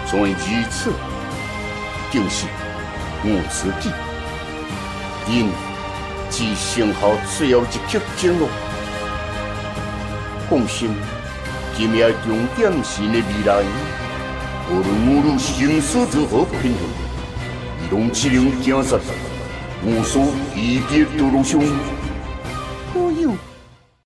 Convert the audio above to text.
怎会如此？就是我自己，因自成后最后一曲经络。放心，今夜重点是你的未来，无论我如生死如何平衡，伊拢只能行杀，无所一别道路上。 哎呦！